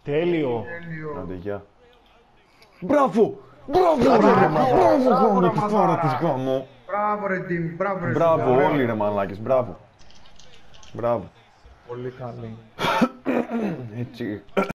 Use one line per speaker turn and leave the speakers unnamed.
Τέλειο.
Άντε, γεια. Μπράβο! Μπράβο ρε τη φορά της γάμο.
Μπράβο ρε Τίμ, μπράβο ρε.
Μπράβο όλοι ρε μαλάκες, μπράβο. Μπράβο.
Πολύ καλή.
Έτσι.